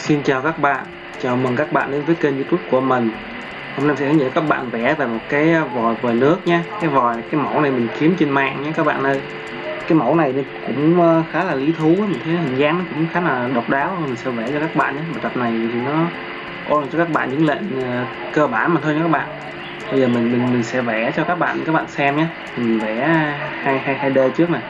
Xin chào các bạn, chào mừng các bạn đến với kênh YouTube của mình. Hôm nay sẽ hướng dẫn các bạn vẽ về một cái vòi vòi nước nhé. Cái mẫu này mình kiếm trên mạng nhé các bạn ơi. Cái mẫu này cũng khá là lý thú, mình thấy hình dáng nó cũng khá là độc đáo, mình sẽ vẽ cho các bạn nhé. Bài tập này thì nó ôn cho các bạn những lệnh cơ bản mà thôi nhé các bạn. Bây giờ mình sẽ vẽ cho các bạn xem nhé. Mình vẽ 2D trước này.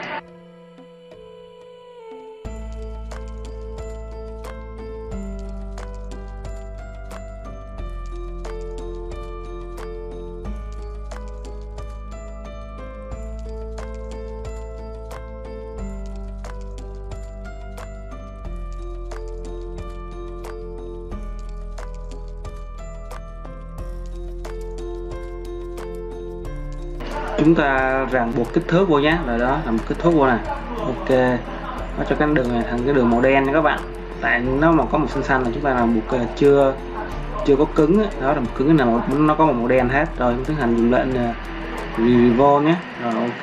Chúng ta ràng buộc kích thước vô nhé, rồi đó là một kích thước vô này. Ok, nó cho cái đường này thành cái đường màu đen nha các bạn. Tại nó mà có một xanh xanh là chúng ta ràng buộc chưa có cứng ấy. Đó là một cứng nào nó có một màu đen hết. Rồi tiến hành dùng lệnh revolve nhé. Rồi ok,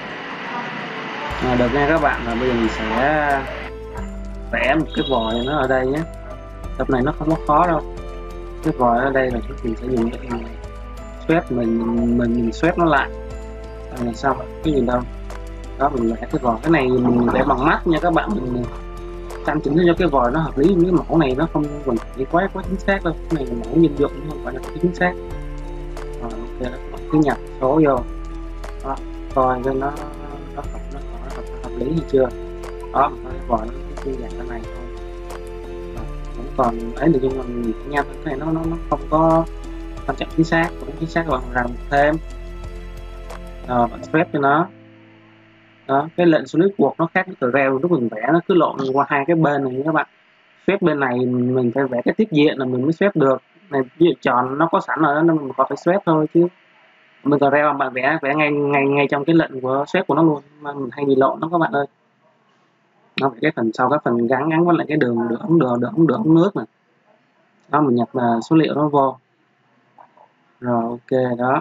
được nha các bạn. Và bây giờ mình sẽ vẽ một cái vòi nó ở đây nhé. Tập này nó không có khó đâu. Cái vòi ở đây là mình sẽ dùng cái swap, mình swap nó lại là xong, cái gì đâu đó. Mình vẽ cái vòi, cái này mình vẽ bằng mắt nha các bạn. Mình căn chỉnh cho cái vòi nó hợp lý. Cái mẫu này nó không cần phải quá chính xác đâu, cái này là mẫu nhân dụng không phải là chính xác. Rồi ok, cứ nhập số vô đó, coi cho nó hợp lý hay chưa. Đó, cái vòi nó chỉ dạng cái này thôi. Vẫn còn ấy được, nhưng mà mình nhanh cái này nó không có quan trọng chính xác, cũng chính xác bằng rằng thêm. Rồi bạn swap cho nó đó. Cái lệnh số nước buộc nó khác với Corel, lúc mình vẽ nó cứ lộn qua hai cái bên này các bạn. Swap bên này mình phải vẽ cái tiếp diện là mình mới swap được. Này ví dụ tròn nó có sẵn rồi nên mình có phải swap thôi, chứ mình Corel bạn vẽ ngay trong cái lệnh của swap của nó luôn, mà mình hay bị lộn đó các bạn ơi. Nó phải cái phần sau, cái phần gắn với lại cái đường ống nước này đó, mình nhập số liệu nó vô. Rồi ok đó.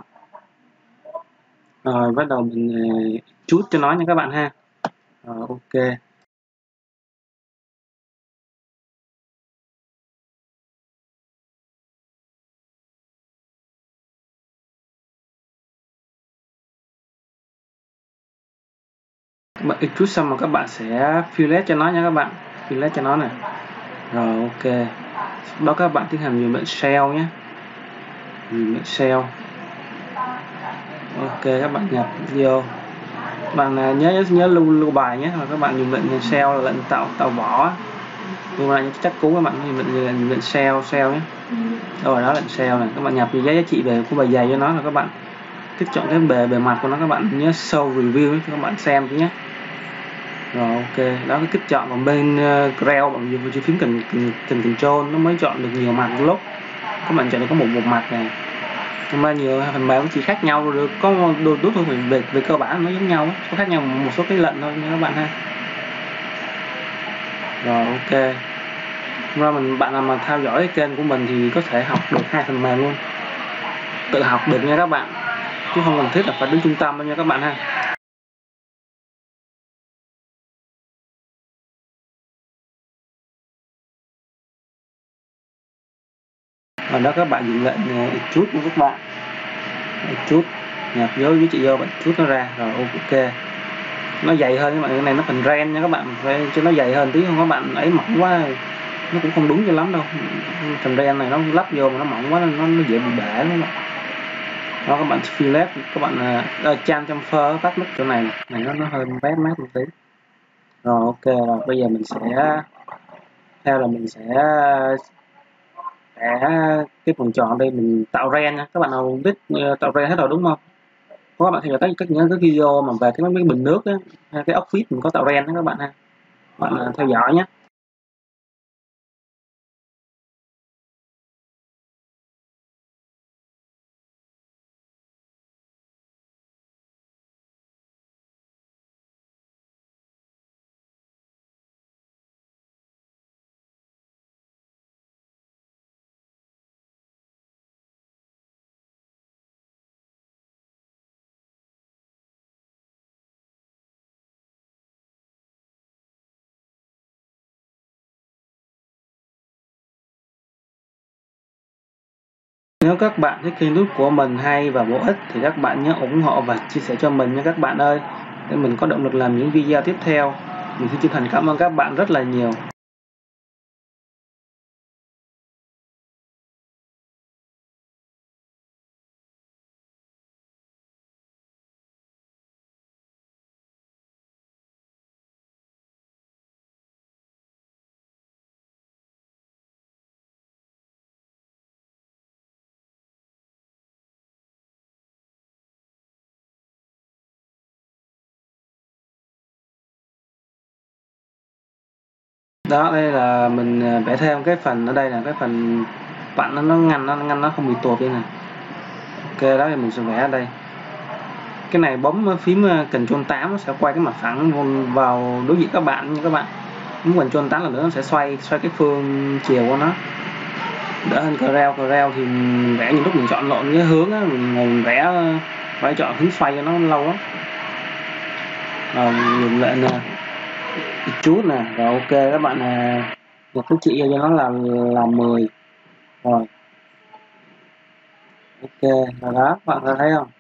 Rồi bắt đầu mình chút cho nó nha các bạn ha. Rồi ok. Các bạn extrude xong rồi các bạn sẽ fillet cho nó nha các bạn, fillet cho nó này. Rồi ok, đó các bạn tiến hành dùng lệnh shell nhé, dùng lệnh shell. Ok, các bạn nhập vô, bạn nhớ lưu bài nhé. Rồi các bạn dùng lệnh shell là lệnh tạo vỏ, nhưng mà chắc cú các bạn dùng lệnh shell nhé. Rồi đó, lệnh shell này các bạn nhập giá trị về của bài giày cho nó, là các bạn kích chọn cái bề mặt của nó, các bạn nhớ show review cho các bạn xem nhé. Rồi ok, đó cái kích chọn. Còn bên Corel bạn dùng chữ phím cần control nó mới chọn được nhiều mặt một lúc. Các bạn chọn được có một mặt này, nhưng mà nhiều phần mềm chỉ khác nhau, được có đôi chút thôi, về cơ bản nó giống nhau, có khác nhau một số cái lệnh thôi nha các bạn ha. Rồi ok, ra bạn nào mà theo dõi cái kênh của mình thì có thể học được hai phần mềm luôn, tự học được nha các bạn, chứ không cần thiết là phải đến trung tâm đâu nha các bạn ha. Và đó các bạn dùng lệnh extrude của các bạn, extrude nhập với chị vô, bạn extrude nó ra. Rồi ok, nó dày hơn các bạn, cái này nó phần ren nha các bạn, phải cho nó dày hơn tí, không các bạn ấy mỏng quá nó cũng không đúng cho lắm đâu. Phần ren này nó lắp vô mà nó mỏng quá nó dễ bị bể đó. Đó các bạn fillet, các bạn chan chamfer tắt mất chỗ này nó hơi bét mát một tí. Rồi ok, rồi bây giờ mình sẽ mình sẽ vẽ cái phần tròn đây, mình tạo ren nha. Các bạn nào biết tạo ren hết rồi đúng không? Có các bạn theo dõi những cái video mà về cái bình nước á, cái ốc vít mình có tạo ren đó các bạn ha. Bạn theo dõi nhé. Nếu các bạn thấy kênh YouTube của mình hay và bổ ích thì các bạn nhớ ủng hộ và chia sẻ cho mình nha các bạn ơi, để mình có động lực làm những video tiếp theo. Mình xin chân thành cảm ơn các bạn rất là nhiều. Đó, đây là mình vẽ thêm cái phần ở đây là cái phần vặn nó ngăn nó không bị tuột đi này. Ok, đó thì mình sẽ vẽ ở đây. Cái này bấm phím Ctrl 8 nó sẽ quay cái mặt phẳng vào đối diện các bạn nha các bạn. Bấm Ctrl 8 lần nữa nó sẽ xoay cái phương chiều của nó. Đỡ hơn Corel thì mình vẽ những lúc mình chọn lộn cái hướng á, mình vẽ phải chọn hướng xoay cho nó lâu lắm. Rồi mình lại nè một chút nè, rồi ok các bạn một cái trị cho nó là 10. Rồi ok, rồi đó các bạn có thấy không?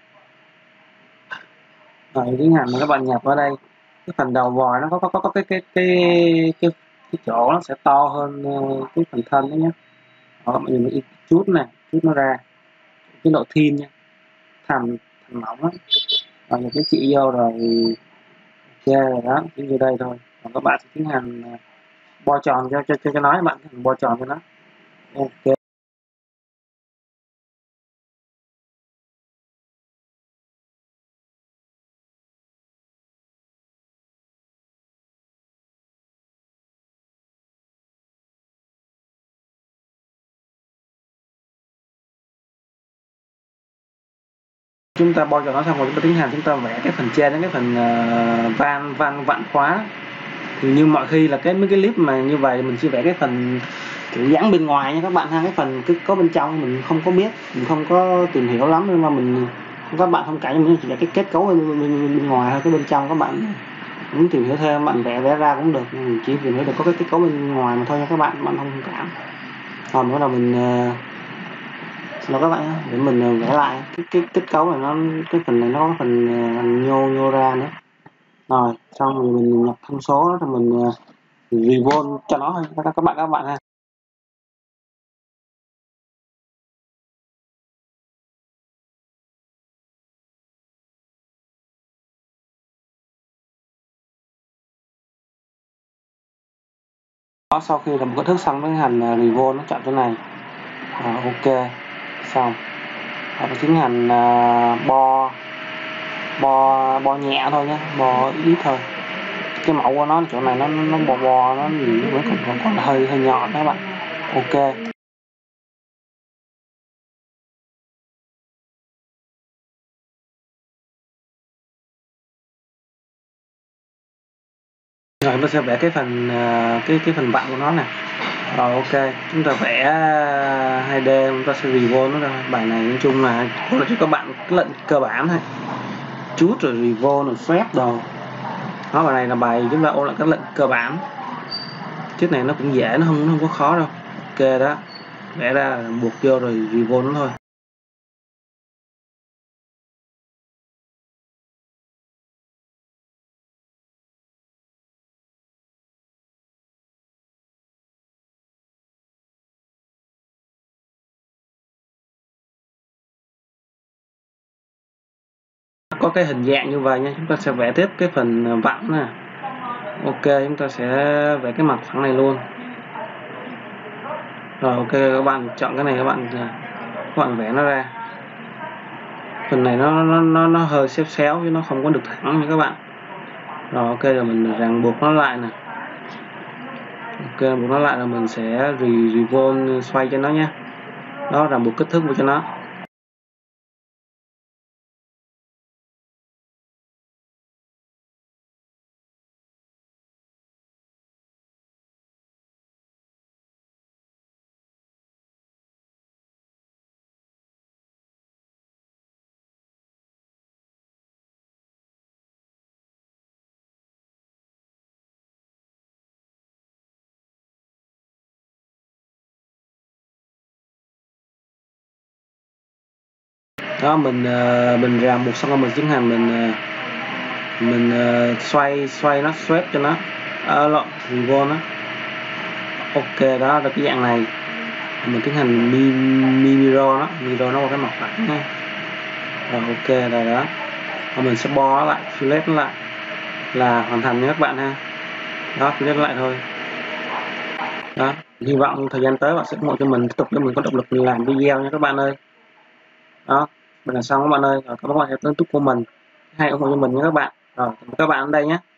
Rồi tiến hành mà các bạn nhập vào đây, cái phần đầu vòi nó có cái chỗ nó sẽ to hơn cái phần thân đó nhé. Đó, bạn nhìn một chút nè, chút nó ra cái độ thin nha, thành mỏng á. Rồi một cái trị vô rồi ok rồi đó, chỉ như đây thôi. Còn các bạn sẽ tiến hành bo tròn cho nó, các bạn bo tròn cho nó. Ok. Chúng ta bo cho nó xong rồi chúng ta tiến hành chúng ta vẽ cái phần trên đến cái phần van vặn khóa. Thì như mọi khi là mấy cái clip mà như vậy mình sẽ vẽ cái phần kiểu dáng bên ngoài nha các bạn ha, cái phần cứ có bên trong mình không có biết, mình không có tìm hiểu lắm nên mà các bạn thông cảm, mình chỉ là cái kết cấu bên ngoài thôi, cái bên trong các bạn muốn tìm hiểu thêm bạn vẽ ra cũng được, mình chỉ tìm hiểu được có cái kết cấu bên ngoài mà thôi nha các bạn không thông cảm. Còn nữa là mình nó các bạn để mình vẽ lại cái kết cấu này, nó cái phần này nó có phần nhô ra nữa. Rồi xong rồi mình nhập thông số đó rồi mình revolve cho nó thôi các bạn ha. Đó, sau khi làm một cái thước xong với hành revolve nó chọn chỗ này. Ok xong và tiến hành bo bo bo nhẹ thôi nhé, bo ít thôi. Cái mẫu của nó chỗ này nó bo nó vẫn còn hơi nhọn đó các bạn. Ok. Rồi mình sẽ vẽ cái phần cái phần vặn của nó nè. Rồi ok, chúng ta vẽ 2D, chúng ta sẽ revolve nó ra. Bài này nói chung là cho các bạn cái lệnh cơ bản thôi. Chút rồi revolve rồi phép đồ. Đó, bài này là bài chúng ta ôn lại các lệnh cơ bản. Chiếc này nó cũng dễ, nó không có khó đâu. Ok đó, vẽ ra buộc vô rồi revolve nó thôi. Có cái hình dạng như vậy nha, chúng ta sẽ vẽ tiếp cái phần vặn nè. Ok, chúng ta sẽ vẽ cái mặt phẳng này luôn. Rồi ok, các bạn chọn cái này, các bạn vẽ nó ra. Phần này nó hơi xéo chứ nó không có được thẳng nha các bạn. Rồi ok, rồi mình ràng buộc nó lại nè. Ok, buộc nó lại là mình sẽ revolve xoay cho nó nhé. Đó, ràng buộc kích thước cho nó. Đó, mình ràng buộc xong rồi mình tiến hành mình xoay nó swap cho nó lộn vô nó. Ok, đó là cái dạng này mình tiến hành mirror nó vào cái mặt phẳng nha. Rồi ok rồi đó, và mình sẽ bo nó lại, fillet nó lại là hoàn thành nha các bạn ha. Đó, fillet lại thôi. Đó, hy vọng thời gian tới bạn sẽ ủng hộ cho mình, tiếp tục để mình có động lực mình làm video nha các bạn ơi. Đó, mình là xong các bạn ơi. Rồi, các bạn hãy tới túc của mình hay ủng hộ cho mình nha các bạn. Rồi, các bạn ở đây nhé.